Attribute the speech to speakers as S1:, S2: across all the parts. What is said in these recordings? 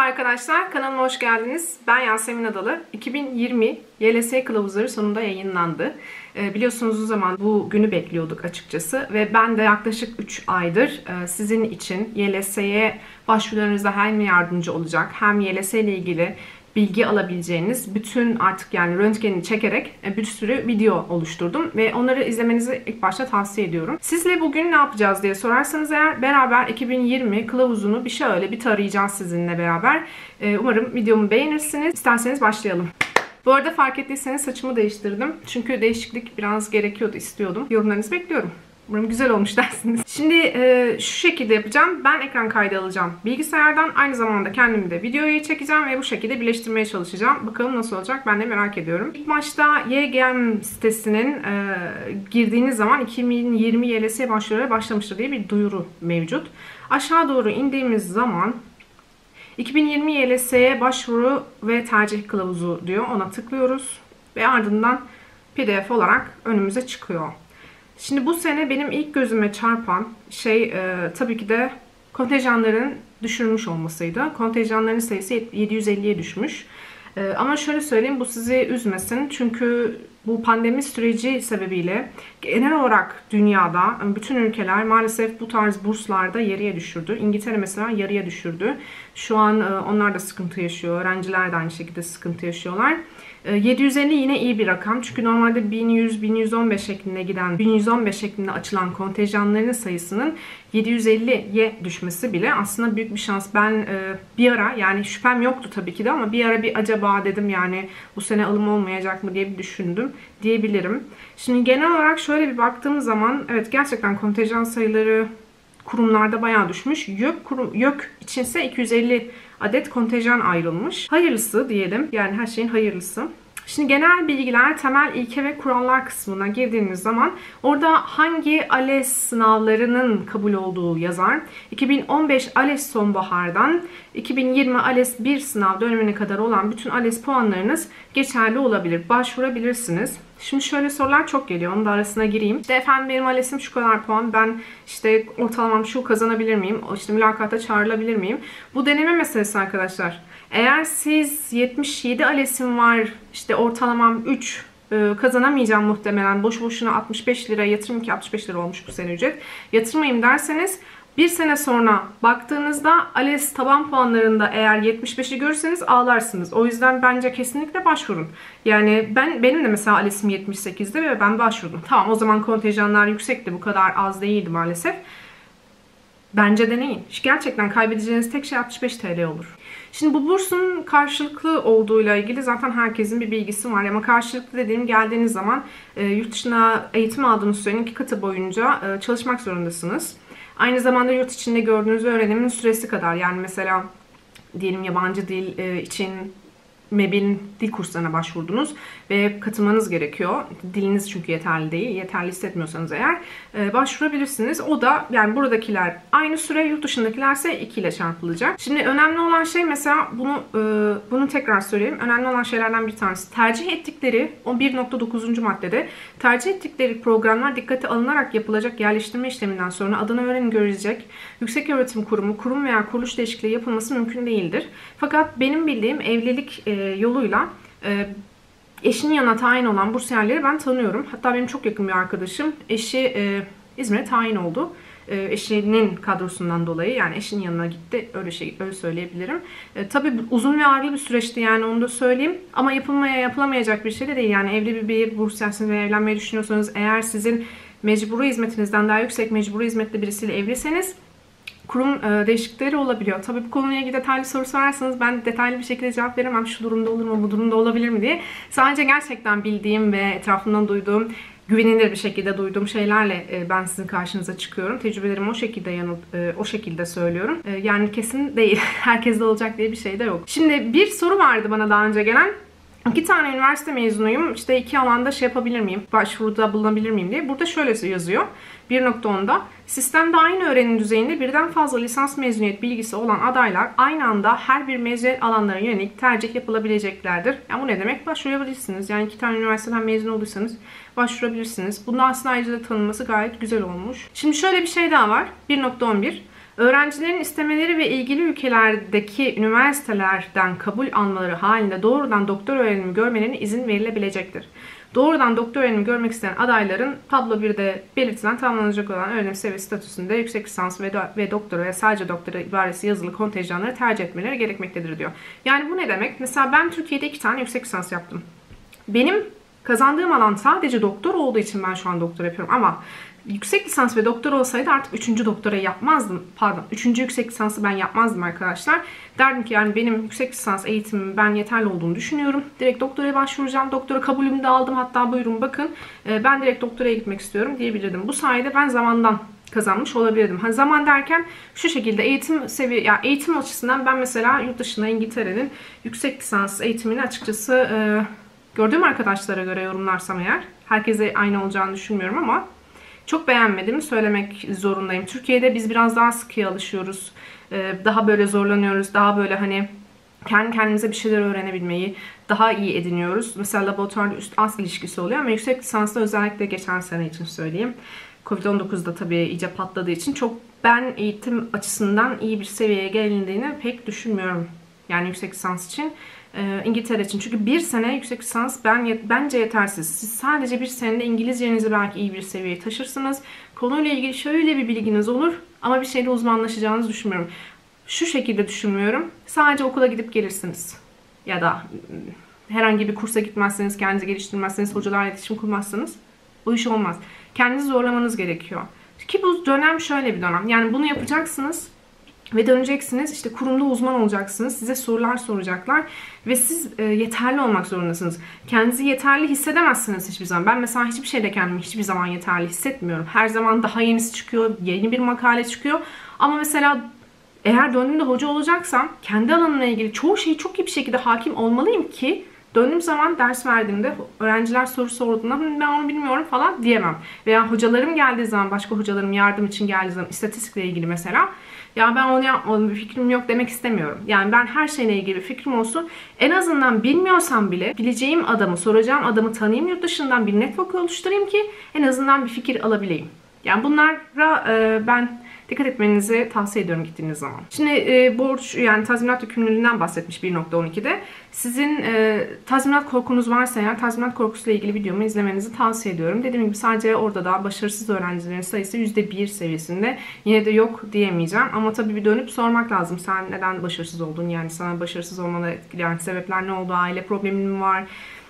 S1: Arkadaşlar, kanalıma hoş geldiniz. Ben Yasemin Adalı. 2020 YLS kılavuzları sonunda yayınlandı. Biliyorsunuz uzun zaman bu günü bekliyorduk açıkçası ve ben de yaklaşık 3 aydır sizin için YLS'ye başvurularınızda hem yardımcı olacak hem YLS ile ilgili bilgi alabileceğiniz bütün artık yani röntgenini çekerek bir sürü video oluşturdum ve onları izlemenizi ilk başta tavsiye ediyorum. Sizle bugün ne yapacağız diye sorarsanız eğer beraber 2020 kılavuzunu bir tarayacağız sizinle beraber. Umarım videomu beğenirsiniz. İsterseniz başlayalım. Bu arada fark ettiyseniz saçımı değiştirdim. Çünkü değişiklik biraz gerekiyordu, istiyordum. Yorumlarınızı bekliyorum. Umarım güzel olmuş dersiniz. Şimdi şu şekilde yapacağım. Ben ekran kaydı alacağım bilgisayardan. Aynı zamanda kendim de videoyu çekeceğim ve bu şekilde birleştirmeye çalışacağım. Bakalım nasıl olacak, ben de merak ediyorum. İlk başta YGM sitesinin girdiğiniz zaman 2020 YLS başvurulara başlamıştır diye bir duyuru mevcut. Aşağı doğru indiğimiz zaman 2020 YLS'ye başvuru ve tercih kılavuzu diyor. Ona tıklıyoruz ve ardından PDF olarak önümüze çıkıyor. Şimdi bu sene benim ilk gözüme çarpan şey tabii ki de kontenjanların düşürmüş olmasıydı. Kontenjanların sayısı 750'ye düşmüş. Ama şöyle söyleyeyim, bu sizi üzmesin. Çünkü bu pandemi süreci sebebiyle genel olarak dünyada bütün ülkeler maalesef bu tarz burslarda yarıya düşürdü. İngiltere mesela yarıya düşürdü. Şu an onlar da sıkıntı yaşıyor. Öğrenciler de aynı şekilde sıkıntı yaşıyorlar. 750 yine iyi bir rakam. Çünkü normalde 1100-1115 şeklinde giden, 1115 şeklinde açılan kontenjanların sayısının 750'ye düşmesi bile aslında büyük bir şans. Ben bir ara, yani şüphem yoktu tabii ki de ama bir ara acaba dedim yani bu sene alım olmayacak mı diye bir düşündüm diyebilirim. Şimdi genel olarak şöyle bir baktığım zaman evet gerçekten kontenjan sayıları kurumlarda bayağı düşmüş. YÖK içinse 250 adet kontenjan ayrılmış. Hayırlısı diyelim. Yani her şeyin hayırlısı. Şimdi genel bilgiler, temel ilke ve kurallar kısmına girdiğimiz zaman orada hangi ALES sınavlarının kabul olduğu yazar. 2015 ALES sonbahardan 2020 ALES 1 sınav dönemine kadar olan bütün ALES puanlarınız geçerli olabilir. Başvurabilirsiniz. Şimdi şöyle sorular çok geliyor. Onun da arasına gireyim. İşte efendim benim ALES'im şu kadar puan. Ben işte ortalamam şu, kazanabilir miyim? İşte mülakata çağrılabilir miyim? Bu deneme meselesi arkadaşlar. Eğer siz 77 ALES'im var, işte ortalamam 3, kazanamayacağım muhtemelen, boşu boşuna 65 lira yatırım, ki 65 lira olmuş bu sene ücret, yatırmayayım derseniz bir sene sonra baktığınızda ALES taban puanlarında eğer 75'i görürseniz ağlarsınız. O yüzden bence kesinlikle başvurun. Yani benim de mesela ALES'im 78'de ve ben başvurdum. Tamam, o zaman kontenjanlar yüksekti, bu kadar az değildi maalesef. Bence deneyin. Gerçekten kaybedeceğiniz tek şey 65 TL olur. Şimdi bu bursun karşılıklı olduğuyla ilgili zaten herkesin bir bilgisi var. Ama karşılıklı dediğim, geldiğiniz zaman yurt dışına eğitim aldığınız sürenin 2 katı boyunca çalışmak zorundasınız. Aynı zamanda yurt içinde gördüğünüz öğrenimin süresi kadar, yani mesela diyelim yabancı dil için MEB'in dil kurslarına başvurdunuz ve katılmanız gerekiyor. Diliniz çünkü yeterli değil. Yeterli hissetmiyorsanız eğer başvurabilirsiniz. O da yani buradakiler aynı süre, yurt dışındakilerse 2 ile çarpılacak. Şimdi önemli olan şey, mesela bunu tekrar söyleyeyim. Önemli olan şeylerden bir tanesi, tercih ettikleri o 1.9. maddede tercih ettikleri programlar dikkate alınarak yapılacak yerleştirme işleminden sonra adını görecek yükseköğretim kurumu, kurum veya kuruluş değişikliği yapılması mümkün değildir. Fakat benim bildiğim evlilik yoluyla eşinin yanına tayin olan bursiyerleri ben tanıyorum. Hatta benim çok yakın bir arkadaşım, eşi İzmir'e tayin oldu. Eşinin kadrosundan dolayı, yani eşinin yanına gitti. Öyle söyleyebilirim. Tabii uzun ve ağırlı bir süreçti, yani onu da söyleyeyim. Ama yapılamayacak bir şey de değil. Yani evli bir bursiyersiniz ve evlenmeyi düşünüyorsanız, eğer sizin mecburi hizmetinizden daha yüksek mecburi hizmetli birisiyle evliseniz kurum değişiklikleri olabiliyor. Tabii bu konuyla ilgili detaylı soru sorarsanız ben detaylı bir şekilde cevap veremem. Şu durumda olur mu, bu durumda olabilir mi diye. Sadece gerçekten bildiğim ve etrafımdan duyduğum, güvenilir bir şekilde duyduğum şeylerle ben sizin karşınıza çıkıyorum. Tecrübelerimi o şekilde söylüyorum. Yani kesin değil. Herkeste olacak diye bir şey de yok. Şimdi bir soru vardı bana daha önce gelen. 2 tane üniversite mezunuyum. İşte 2 alanda yapabilir miyim? Başvuruda bulunabilir miyim diye. Burada şöyle yazıyor. 1.10'da sistemde aynı öğrenim düzeyinde birden fazla lisans mezuniyet bilgisi olan adaylar aynı anda her bir mezuniyet alanlarına yönelik tercih yapılabileceklerdir. Yani bu ne demek? Başvurabilirsiniz. Yani 2 tane üniversiteden mezun olduysanız başvurabilirsiniz. Bunda aslında ayrıca da tanınması gayet güzel olmuş. Şimdi şöyle bir şey daha var. 1.11 Öğrencilerin istemeleri ve ilgili ülkelerdeki üniversitelerden kabul almaları halinde doğrudan doktor öğrenimi görmelerine izin verilebilecektir. Doğrudan doktor öğrenimi görmek isteyen adayların tablo 1'de belirtilen tamamlanacak olan öğrenim seviyesi statüsünde yüksek lisans ve doktora ve sadece doktora ibaresi yazılı kontenjanları tercih etmeleri gerekmektedir diyor. Yani bu ne demek? Mesela ben Türkiye'de 2 tane yüksek lisans yaptım. Benim kazandığım alan sadece doktor olduğu için ben şu an doktor yapıyorum ama yüksek lisans ve doktor olsaydı artık 3. doktorayı yapmazdım. Pardon, 3. yüksek lisansı ben yapmazdım arkadaşlar. Derdim ki yani benim yüksek lisans eğitimim ben yeterli olduğunu düşünüyorum. Direkt doktoraya başvuracağım. Doktora kabulümü de aldım. Hatta buyurun bakın ben direkt doktoraya gitmek istiyorum diyebilirdim. Bu sayede ben zamandan kazanmış olabilirdim. Hani zaman derken şu şekilde eğitim seviye, yani eğitim açısından ben mesela yurt dışında İngiltere'nin yüksek lisans eğitimini açıkçası gördüğüm arkadaşlara göre yorumlarsam eğer, herkese aynı olacağını düşünmüyorum ama çok beğenmediğimi söylemek zorundayım. Türkiye'de biz biraz daha sıkıya alışıyoruz. Daha böyle zorlanıyoruz. Daha böyle hani kendi kendimize bir şeyler öğrenebilmeyi daha iyi ediniyoruz. Mesela laboratuvarda üst-alt ilişkisi oluyor ama yüksek lisansta özellikle geçen sene için söyleyeyim. Covid-19'da tabii iyice patladığı için çok ben eğitim açısından iyi bir seviyeye gelindiğini pek düşünmüyorum. Yani yüksek lisans için. İngiltere için. Çünkü bir sene yüksek lisans bence yetersiz. Siz sadece bir senede İngilizcenizi belki iyi bir seviyeye taşırsınız. Konuyla ilgili şöyle bir bilginiz olur ama bir şeyde uzmanlaşacağınızı düşünmüyorum. Şu şekilde düşünmüyorum. Sadece okula gidip gelirsiniz. Ya da herhangi bir kursa gitmezseniz, kendinizi geliştirmezseniz, hocalarla iletişim kurmazsanız bu iş olmaz. Kendinizi zorlamanız gerekiyor. Ki bu dönem şöyle bir dönem. Yani bunu yapacaksınız. Ve döneceksiniz, işte kurumda uzman olacaksınız, size sorular soracaklar ve siz yeterli olmak zorundasınız. Kendinizi yeterli hissedemezsiniz hiçbir zaman. Ben mesela hiçbir şeyde kendimi hiçbir zaman yeterli hissetmiyorum. Her zaman daha yenisi çıkıyor, yeni bir makale çıkıyor. Ama mesela eğer döndüğümde hoca olacaksam kendi alanımla ilgili çoğu şeyi çok iyi bir şekilde hakim olmalıyım ki döndüğüm zaman ders verdiğimde öğrenciler soru sorduğunda ben onu bilmiyorum falan diyemem. Veya hocalarım geldiği zaman, başka hocalarım yardım için geldiği zaman istatistikle ilgili mesela ya ben onu yapmadım, bir fikrim yok demek istemiyorum. Yani ben her şeyle ilgili bir fikrim olsun. En azından bilmiyorsam bile bileceğim adamı, soracağım adamı tanıyayım, yurt dışından bir network oluşturayım ki en azından bir fikir alabileyim. Yani bunlara ben dikkat etmenizi tavsiye ediyorum gittiğiniz zaman. Şimdi borç yani tazminat yükümlülüğünden bahsetmiş 1.12'de. Sizin tazminat korkunuz varsa eğer tazminat korkusuyla ilgili videomu izlemenizi tavsiye ediyorum. Dediğim gibi sadece orada da başarısız öğrencilerin sayısı %1 seviyesinde. Yine de yok diyemeyeceğim ama tabii bir dönüp sormak lazım. Sen neden başarısız oldun? Yani sana başarısız olmanı etkileyen sebepler ne oldu? Aile problemin mi var?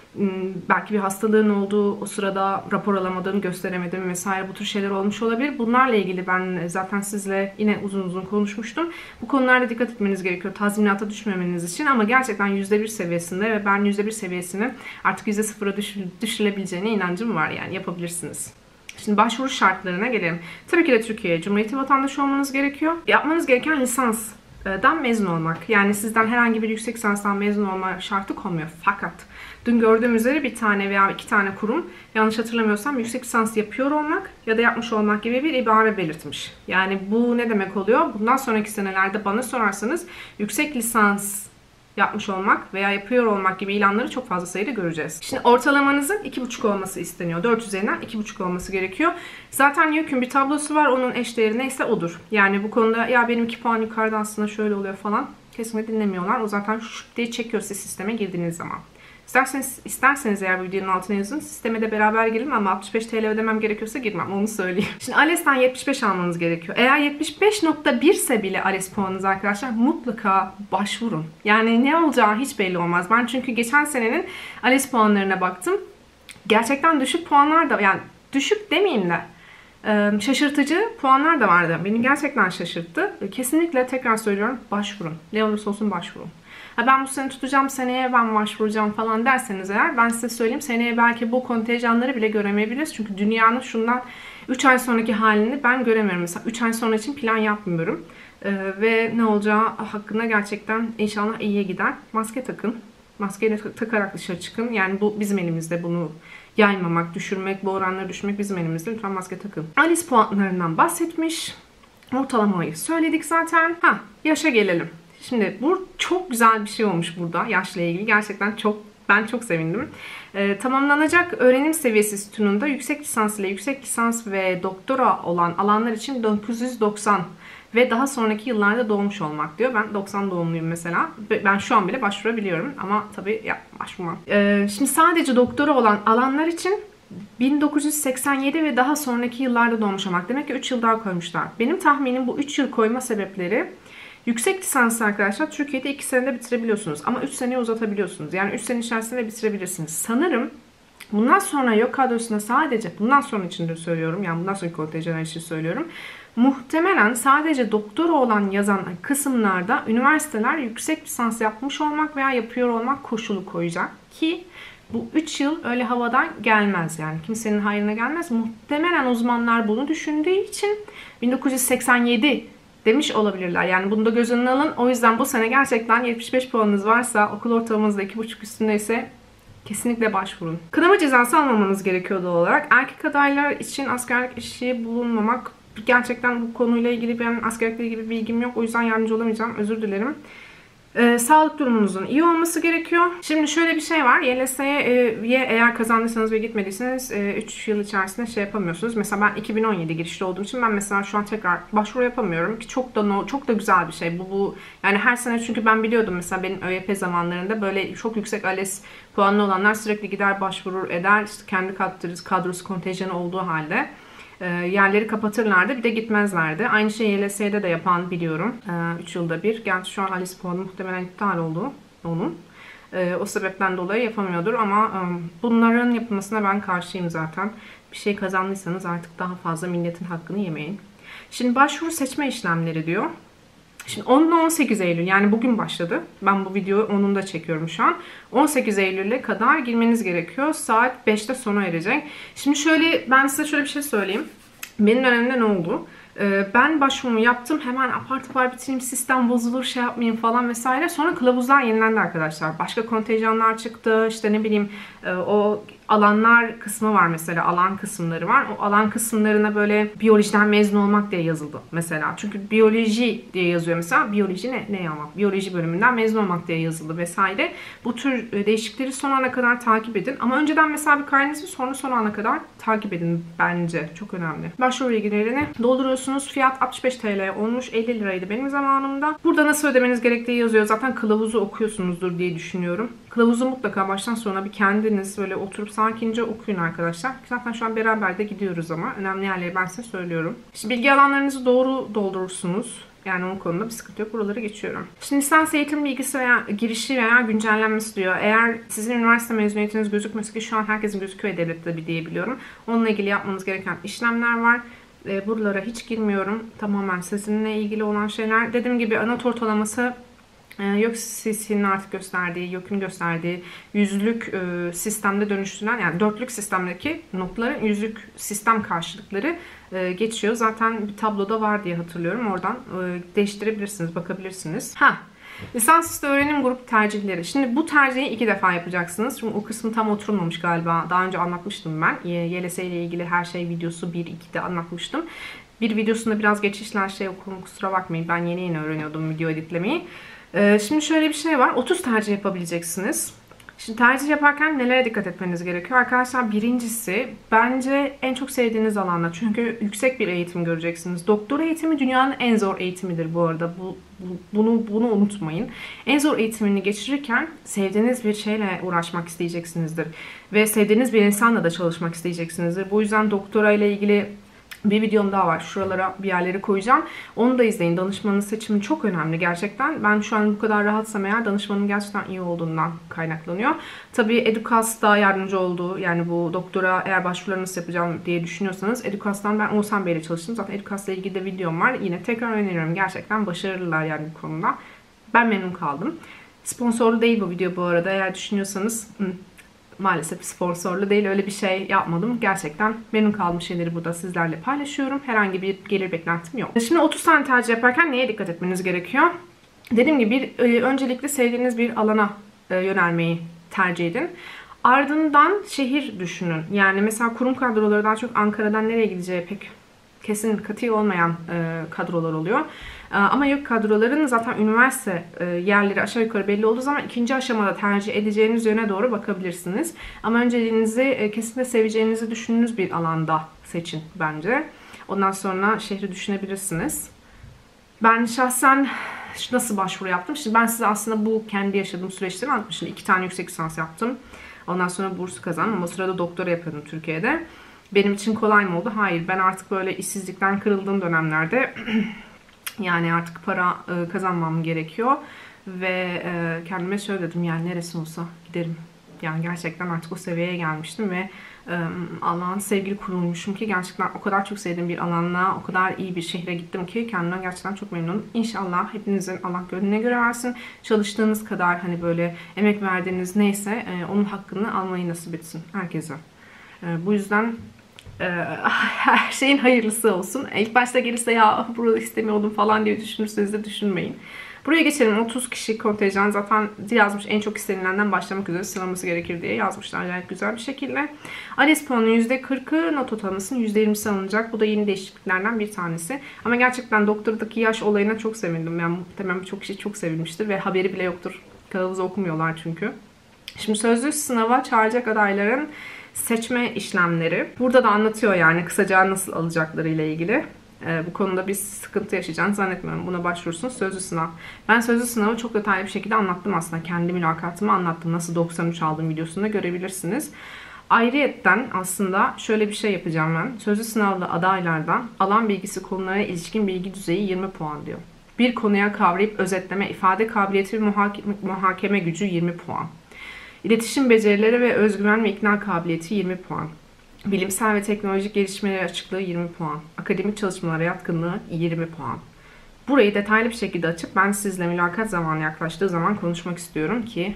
S1: Belki bir hastalığın olduğu, o sırada rapor alamadığın, gösteremediğin vesaire bu tür şeyler olmuş olabilir. Bunlarla ilgili ben zaten sizle yine uzun uzun konuşmuştum. Bu konularda dikkat etmeniz gerekiyor tazminata düşmemeniz için ama gerçekten %1 seviyesinde ve ben %1 seviyesini artık %0'a düşürülebileceğine inancım var, yani yapabilirsiniz. Şimdi başvuru şartlarına gelelim. Tabii ki de Türkiye Cumhuriyeti vatandaşı olmanız gerekiyor. Yapmanız gereken lisansdan mezun olmak. Yani sizden herhangi bir yüksek lisanstan mezun olma şartı konmuyor. Fakat dün gördüğüm üzere bir tane veya 2 tane kurum, yanlış hatırlamıyorsam, yüksek lisans yapıyor olmak ya da yapmış olmak gibi bir ibare belirtmiş. Yani bu ne demek oluyor? Bundan sonraki senelerde bana sorarsanız yüksek lisans yapmış olmak veya yapıyor olmak gibi ilanları çok fazla sayıda göreceğiz. Şimdi ortalamanızın 2,5 olması isteniyor. 4 üzerinden 2,5 olması gerekiyor. Zaten YÖK'ün bir tablosu var. Onun eşdeğeri neyse odur. Yani bu konuda ya benim 2 puan yukarıda aslında şöyle oluyor falan kesinlikle dinlemiyorlar. O zaten şup diye çekiyor size sisteme girdiğiniz zaman. İsterseniz eğer bu videonun altına yazın. Sisteme de beraber girin ama 65 TL ödemem gerekiyorsa girmem. Onu söyleyeyim. Şimdi ALES'ten 75 almanız gerekiyor. Eğer 75.1 ise bile ALES puanınız arkadaşlar mutlaka başvurun. Yani ne olacağı hiç belli olmaz. Ben çünkü geçen senenin ALES puanlarına baktım. Gerçekten düşük puanlar da, yani düşük demeyeyim de şaşırtıcı puanlar da vardı. Beni gerçekten şaşırttı. Kesinlikle tekrar söylüyorum, başvurun. Ne olursa olsun başvurun. Ben bu sene tutacağım, seneye ben başvuracağım falan derseniz eğer, ben size söyleyeyim, seneye belki bu kontenjanları bile göremeyebiliriz. Çünkü dünyanın şundan 3 ay sonraki halini ben göremiyorum. Mesela 3 ay sonra için plan yapmıyorum. Ve ne olacağı hakkında gerçekten inşallah iyiye gider. Maske takın. Maskeyi takarak dışarı çıkın. Yani bu bizim elimizde, bunu yaymamak, düşürmek, bu oranları düşürmek bizim elimizde. Lütfen maske takın. ALES puanlarından bahsetmiş. Ortalamayı söyledik zaten. Yaşa gelelim. Şimdi bu çok güzel bir şey olmuş burada yaşla ilgili. Gerçekten ben çok sevindim. Tamamlanacak öğrenim seviyesi sütununda yüksek lisans ile yüksek lisans ve doktora olan alanlar için 990 ve daha sonraki yıllarda doğmuş olmak diyor. Ben 90 doğumluyum mesela. Ben şu an bile başvurabiliyorum ama tabii başvurmam. Şimdi sadece doktora olan alanlar için 1987 ve daha sonraki yıllarda doğmuş olmak. Demek ki 3 yıl daha koymuşlar. Benim tahminim bu 3 yıl koyma sebepleri, yüksek lisans arkadaşlar Türkiye'de 2 senede bitirebiliyorsunuz. Ama 3 seneye uzatabiliyorsunuz. Yani 3 sene içerisinde bitirebilirsiniz. Sanırım bundan sonra YÖK kadrosuna sadece, bundan sonra için de söylüyorum, yani bundan sonraki kontenjanlar için söylüyorum. Muhtemelen sadece doktora olan yazan kısımlarda üniversiteler yüksek lisans yapmış olmak veya yapıyor olmak koşulu koyacak ki bu 3 yıl öyle havadan gelmez yani. Kimsenin hayrına gelmez. Muhtemelen uzmanlar bunu düşündüğü için 1987 demiş olabilirler. Yani bunu da göz önüne alın. O yüzden bu sene gerçekten 75 puanınız varsa, okul ortalamanızda 2,5 üstündeyse kesinlikle başvurun. Kınama cezası almamanız gerekiyor doğal olarak. Erkek adaylar için askerlik işi bulunmamak. Gerçekten bu konuyla ilgili benim askerlikle ilgili bir bilgim yok. O yüzden yardımcı olamayacağım. Özür dilerim. Sağlık durumunuzun iyi olması gerekiyor. Şimdi şöyle bir şey var. YLS'ye eğer kazandıysanız ve gitmediyseniz 3 yıl içerisinde şey yapamıyorsunuz. Mesela ben 2017 girişli olduğum için ben mesela şu an tekrar başvuru yapamıyorum ki çok da güzel bir şey. Bu yani her sene, çünkü ben biliyordum mesela benim ÖYP zamanlarında böyle çok yüksek ALES puanlı olanlar sürekli gider başvurur eder. İşte kendi kadrosu kontenjanı olduğu halde yerleri kapatırlardı, bir de gitmezlerdi. Aynı şeyi YLS'de de yapan biliyorum. 3 yılda bir. Gerçi şu an ALES puanı muhtemelen iptal oldu onun. O sebepten dolayı yapamıyordur ama bunların yapılmasına ben karşıyım zaten. Bir şey kazandıysanız artık daha fazla milletin hakkını yemeyin. Şimdi başvuru seçme işlemleri diyor. Şimdi 10 ile 18 Eylül, yani bugün başladı. Ben bu videoyu 10'unda çekiyorum şu an. 18 Eylül'e kadar girmeniz gerekiyor. Saat 5'te sona erecek. Şimdi ben size şöyle bir şey söyleyeyim. Benim dönemimde ne oldu? Ben başvurumu yaptım. Hemen apar topar bitireyim, sistem bozulur, şey yapmayayım falan vesaire. Sonra kılavuzlar yenilendi arkadaşlar. Başka kontenjanlar çıktı. İşte ne bileyim, o alanlar kısmı var mesela. Alan kısımları var. O alan kısımlarına böyle biyolojiden mezun olmak diye yazıldı mesela. Çünkü biyoloji diye yazıyor mesela. Biyoloji ne yapmak? Biyoloji bölümünden mezun olmak diye yazıldı vesaire. Bu tür değişiklikleri son ana kadar takip edin. Ama önceden mesela bir kaydınızı sonra son ana kadar takip edin bence. Çok önemli. Başvuru bilgilerini dolduruyorsunuz. Fiyat 65 TL olmuş. 50 liraydı benim zamanımda. Burada nasıl ödemeniz gerektiği yazıyor. Zaten kılavuzu okuyorsunuzdur diye düşünüyorum. Kılavuzu mutlaka baştan sona bir kendiniz böyle oturup sakince okuyun arkadaşlar. Zaten şu an beraber de gidiyoruz ama önemli yerleri ben size söylüyorum. İşte bilgi alanlarınızı doğru doldurursunuz. Yani onun konuda bir sıkıntı yok. Buraları geçiyorum. Şimdi lisans eğitim bilgisi veya girişi veya güncellenmesi diyor. Eğer sizin üniversite mezuniyetiniz gözükmüyorsa, ki şu an herkesin gözüküyor devlette bir diyebiliyorum. Onunla ilgili yapmanız gereken işlemler var. Buralara hiç girmiyorum. Tamamen sizinle ilgili olan şeyler. Dediğim gibi not ortalaması YÖK'ün artık gösterdiği, YÖK'ün gösterdiği yüzlük sistemde dönüştürülen, yani dörtlük sistemdeki notların yüzlük sistem karşılıkları geçiyor. Zaten bir tabloda var diye hatırlıyorum. Oradan değiştirebilirsiniz, bakabilirsiniz. Lisansüstü öğrenim grup tercihleri. Şimdi bu tercihi 2 defa yapacaksınız. Çünkü o kısmı tam oturmamış galiba. Daha önce anlatmıştım ben. YLS ile ilgili her şey videosu 1-2'de anlatmıştım. Bir videosunda biraz geçişler okudum. Kusura bakmayın. Ben yeni öğreniyordum video editlemeyi. Şimdi şöyle bir şey var. 30 tercih yapabileceksiniz. Şimdi tercih yaparken nelere dikkat etmeniz gerekiyor? Arkadaşlar birincisi, bence en çok sevdiğiniz alanlar. Çünkü yüksek bir eğitim göreceksiniz. Doktora eğitimi dünyanın en zor eğitimidir bu arada. Bunu unutmayın. En zor eğitimini geçirirken sevdiğiniz bir şeyle uğraşmak isteyeceksinizdir. Ve sevdiğiniz bir insanla da çalışmak isteyeceksinizdir. Bu yüzden doktora ile ilgili bir videom daha var. Şuralara bir yerleri koyacağım. Onu da izleyin. Danışmanın seçimi çok önemli gerçekten. Ben şu an bu kadar rahatsam eğer danışmanın gerçekten iyi olduğundan kaynaklanıyor. Tabii Edukas da yardımcı oldu. Yani bu doktora eğer başvuruları nasıl yapacağım diye düşünüyorsanız Edukas'tan ben Oğuzhan Bey ile çalıştım. Zaten Edukas'la ilgili de videom var. Yine tekrar öneriyorum. Gerçekten başarılılar yani bu konuda. Ben memnun kaldım. Sponsorlu değil bu video bu arada. Eğer düşünüyorsanız maalesef sponsorlu değil, öyle bir şey yapmadım. Gerçekten memnun kaldığım şeyleri burada sizlerle paylaşıyorum. Herhangi bir gelir beklentim yok. Şimdi 30 tane tercih yaparken neye dikkat etmeniz gerekiyor? Dediğim gibi öncelikle sevdiğiniz bir alana yönelmeyi tercih edin. Ardından şehir düşünün. Yani mesela kurum kadroları daha çok Ankara'dan nereye gideceği pek kesin katı olmayan kadrolar oluyor. Ama YÖK kadroların zaten üniversite yerleri aşağı yukarı belli olduğu zaman ikinci aşamada tercih edeceğiniz yöne doğru bakabilirsiniz. Ama önceliğinizi kesinlikle seveceğinizi düşündüğünüz bir alanda seçin bence. Ondan sonra şehri düşünebilirsiniz. Ben şahsen nasıl başvuru yaptım? Şimdi ben size aslında bu kendi yaşadığım süreçleri anlatmışım. Şimdi 2 tane yüksek lisans yaptım. Ondan sonra bursu kazandım ama o sırada doktora yapıyordum Türkiye'de. Benim için kolay mı oldu? Hayır. Ben artık böyle işsizlikten kırıldığım dönemlerde yani artık para kazanmam gerekiyor. Ve kendime şöyle dedim, yani neresi olsa giderim. Yani gerçekten artık o seviyeye gelmiştim ve Allah'ın sevgili kuluymuşum ki gerçekten o kadar çok sevdiğim bir alanla, o kadar iyi bir şehre gittim ki kendimden gerçekten çok memnunum. İnşallah hepinizin Allah gönlüne göre versin. Çalıştığınız kadar hani böyle emek verdiğiniz neyse onun hakkını almayı nasip etsin herkese. Bu yüzden her şeyin hayırlısı olsun. İlk başta gelirse ya burada istemiyordum falan diye düşünürseniz de düşünmeyin. Buraya geçelim. 30 kişi kontenjan zaten yazmış, en çok istenilenden başlamak üzere sıralaması gerekir diye yazmışlar gayet güzel bir şekilde. ALES puanının %40'ı, not ortalamasının %20'si alınacak. Bu da yeni değişikliklerden bir tanesi. Ama gerçekten doktoradaki yaş olayına çok sevindim. Yani muhtemelen birçok kişi çok sevinmiştir ve haberi bile yoktur. Kılavuzu okumuyorlar çünkü. Şimdi sözlü sınava çağıracak adayların seçme işlemleri. Burada da anlatıyor yani kısaca nasıl alacakları ile ilgili. Bu konuda bir sıkıntı yaşayacağını zannetmiyorum. Buna başvurursunuz. Sözlü sınav. Ben sözlü sınavı çok detaylı bir şekilde anlattım aslında. Kendi mülakatımı anlattım. Nasıl 93 aldığım videosunda görebilirsiniz. Ayrıyetten aslında şöyle bir şey yapacağım ben. Sözlü sınavda adaylardan alan bilgisi konulara ilişkin bilgi düzeyi 20 puan diyor. Bir konuya kavrayıp özetleme, ifade kabiliyeti ve muhakeme gücü 20 puan. İletişim becerileri ve özgüven ve ikna kabiliyeti 20 puan. Bilimsel ve teknolojik gelişmeleri açıklığı 20 puan. Akademik çalışmalara yatkınlığı 20 puan. Burayı detaylı bir şekilde açıp ben sizle mülakat zamanı yaklaştığı zaman konuşmak istiyorum ki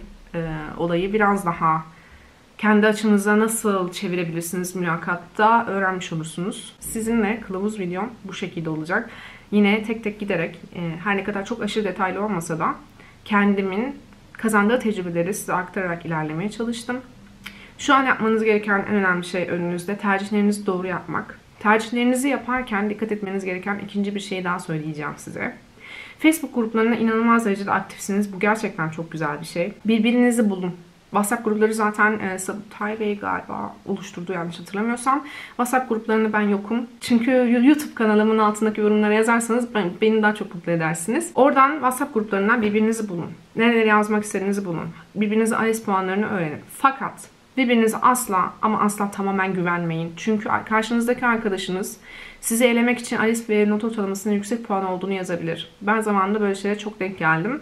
S1: olayı biraz daha kendi açınıza nasıl çevirebilirsiniz mülakatta öğrenmiş olursunuz. Sizinle kılavuz videom bu şekilde olacak. Yine tek tek giderek her ne kadar çok aşırı detaylı olmasa da kendimin kazandığı tecrübeleri size aktararak ilerlemeye çalıştım. Şu an yapmanız gereken en önemli şey önünüzde tercihlerinizi doğru yapmak. Tercihlerinizi yaparken dikkat etmeniz gereken ikinci bir şey daha söyleyeceğim size. Facebook gruplarına inanılmaz derecede aktifsiniz. Bu gerçekten çok güzel bir şey. Birbirinizi bulun. WhatsApp grupları zaten Sabutay Bey galiba oluşturdu yanlış hatırlamıyorsam. WhatsApp gruplarında ben yokum. Çünkü YouTube kanalımın altındaki yorumlara yazarsanız beni daha çok mutlu edersiniz. Oradan WhatsApp gruplarından birbirinizi bulun. Nereleri yazmak istediğinizi bulun. Birbirinize ALES puanlarını öğrenin. Fakat birbirinize asla ama asla tamamen güvenmeyin. Çünkü karşınızdaki arkadaşınız sizi elemek için ALES ve not ortalamasının yüksek puan olduğunu yazabilir. Ben zamanında böyle şeylere çok denk geldim.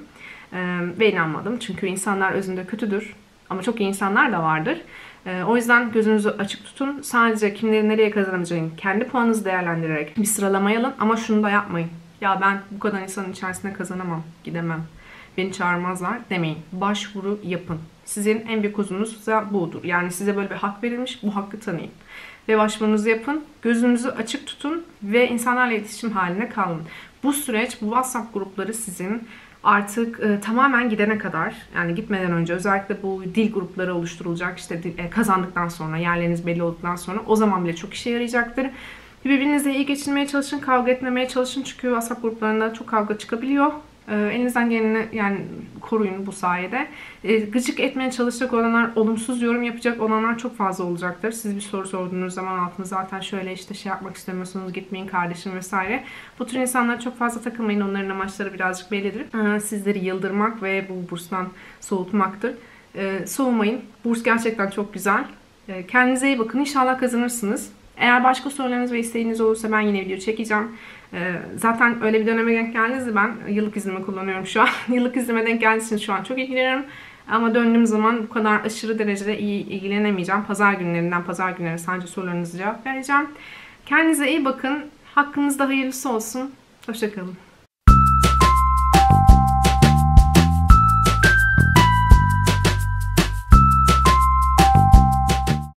S1: Ve inanmadım. Çünkü insanlar özünde kötüdür. Ama çok iyi insanlar da vardır. O yüzden gözünüzü açık tutun. Sadece kimlerin nereye kazanacağını kendi puanınızı değerlendirerek bir sıralamaya alın. Ama şunu da yapmayın. Ya ben bu kadar insanın içerisinde kazanamam, gidemem. Beni çağırmazlar demeyin. Başvuru yapın. Sizin en büyük huzurunuz budur. Yani size böyle bir hak verilmiş, bu hakkı tanıyın. Ve başvurunuzu yapın. Gözünüzü açık tutun ve insanlarla iletişim haline kalın. Bu süreç, bu WhatsApp grupları sizin artık tamamen gidene kadar, yani gitmeden önce özellikle bu dil grupları oluşturulacak, işte kazandıktan sonra, yerleriniz belli olduktan sonra o zaman bile çok işe yarayacaktır. Birbirinizle iyi geçinmeye çalışın, kavga etmemeye çalışın çünkü WhatsApp gruplarında çok kavga çıkabiliyor. Elinizden geleni yani koruyun bu sayede. Gıcık etmeye çalışacak olanlar, olumsuz yorum yapacak olanlar çok fazla olacaktır. Siz bir soru sorduğunuz zaman altına zaten şöyle işte şey yapmak istemiyorsunuz, gitmeyin kardeşim vesaire. Bu tür insanlara çok fazla takılmayın. Onların amaçları birazcık bellidir. Sizleri yıldırmak ve bu burstan soğutmaktır. Soğumayın. Burs gerçekten çok güzel. Kendinize iyi bakın. İnşallah kazanırsınız. Eğer başka sorularınız ve isteğiniz olursa ben yine video çekeceğim. Zaten öyle bir döneme denk geldiğinizde ben yıllık iznimi kullanıyorum şu an. Yıllık iznime denk geldiği için şu an çok ilgileniyorum. Ama döndüğüm zaman bu kadar aşırı derecede iyi ilgilenemeyeceğim. Pazar günlerine sadece sorularınızı cevap vereceğim. Kendinize iyi bakın. Hakkınızda hayırlısı olsun. Hoşça kalın.